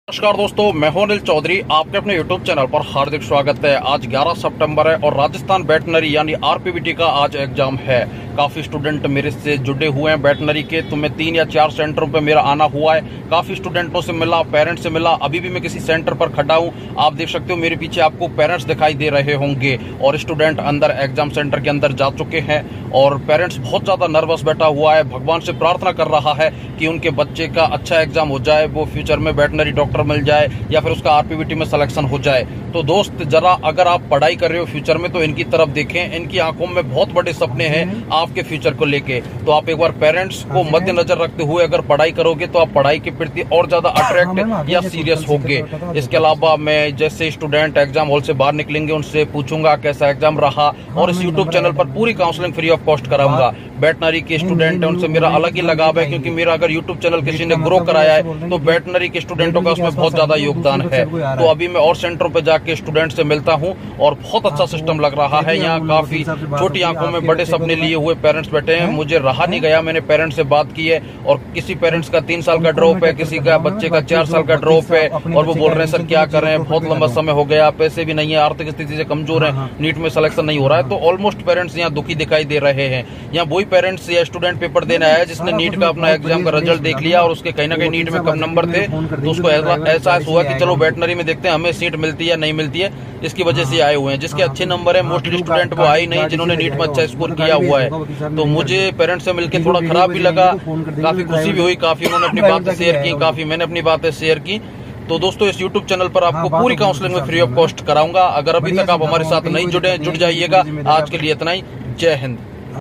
नमस्कार दोस्तों, मैं हूं अनिल चौधरी। आपके अपने YouTube चैनल पर हार्दिक स्वागत है। आज 11 सितंबर है और राजस्थान वेटनरी यानी आरपीवीटी का आज एग्जाम है। काफी स्टूडेंट मेरे से जुड़े हुए हैं वेटनरी के, तो मैं 3 या 4 सेंटरों पे मेरा आना हुआ है। काफी स्टूडेंटों से मिला, पेरेंट्स से मिला। अभी भी मैं किसी सेंटर पर खड़ा हूं। आप देख सकते हो मेरे पीछे आपको पेरेंट्स दिखाई दे रहे होंगे और स्टूडेंट अंदर एग्जाम सेंटर के अंदर जा चुके हैं और पेरेंट्स बहुत ज्यादा नर्वस बैठा हुआ है। भगवान से प्रार्थना कर रहा है कि उनके बच्चे का अच्छा एग्जाम हो जाए, वो फ्यूचर में वेटनरी डॉक्टर मिल जाए या फिर उसका आरपीवीटी में सिलेक्शन हो जाए। तो दोस्त, जरा अगर आप पढ़ाई कर रहे हो फ्यूचर में तो इनकी तरफ देखें। इनकी आंखों में बहुत बड़े सपने हैं आपके फ्यूचर को लेके। तो आप एक बार पेरेंट्स को मद्देनजर रखते हुए अगर पढ़ाई करोगे तो आप पढ़ाई के प्रति और ज्यादा अट्रैक्ट या सीरियस होगे। इसके अलावा मैं जैसे स्टूडेंट एग्जाम हॉल से बाहर निकलेंगे उनसे पूछूंगा कैसा एग्जाम रहा और इस यूट्यूब चैनल पर पूरी काउंसलिंग फ्री ऑफ कॉस्ट कराऊंगा। वेटनरी के स्टूडेंट है उनसे मेरा अलग ही लगाव है, क्योंकि मेरा अगर यूट्यूब चैनल किसी ने ग्रो कराया है तो वेटनरी के स्टूडेंटों का उसमें बहुत ज्यादा योगदान है। तो अभी मैं और सेंटरों पे जाके स्टूडेंट से मिलता हूं और बहुत अच्छा सिस्टम लग रहा है। यहाँ काफी छोटी आंखों में बड़े सपने लिए हुए पेरेंट्स बैठे हैं। मुझे रहा नहीं गया, मैंने पेरेंट्स से बात की है और किसी पेरेंट्स का 3 साल का ड्रॉप है, किसी का बच्चे का 4 साल का ड्रॉप है और वो बोल रहे हैं सर क्या करें, बहुत लंबा समय हो गया, पैसे भी नहीं है, आर्थिक स्थिति से कमजोर है, नीट में सिलेक्शन नहीं हो रहा है। तो ऑलमोस्ट पेरेंट्स यहाँ दुखी दिखाई दे रहे हैं। यहाँ वही पेरेंट्स या स्टूडेंट पेपर देने आया है जिसने नीट का अपना एग्जाम का रिजल्ट देख लिया और उसके कहीं ना कहीं नीट में कम नंबर थे, तो उसको एहसास हुआ कि चलो वेटनरी में देखते हैं हमें सीट मिलती है या नहीं मिलती है। इसकी वजह से आए हुए हैं। जिसके अच्छे नंबर है मोस्टली स्टूडेंट वो आए नहीं जिन्होंने नीट में अच्छा स्कोर किया हुआ है। तो मुझे पेरेंट्स से मिलकर थोड़ा खराब भी लगा, काफी खुशी भी हुई, काफी उन्होंने अपनी बातें शेयर की, काफी मैंने अपनी बातें शेयर की। तो दोस्तों, इस YouTube चैनल पर आपको पूरी काउंसलिंग में फ्री ऑफ कॉस्ट कराऊंगा। अगर अभी तक आप हमारे साथ नहीं जुड़े, जुड़ जाइएगा। आज के लिए इतना ही। जय हिंद।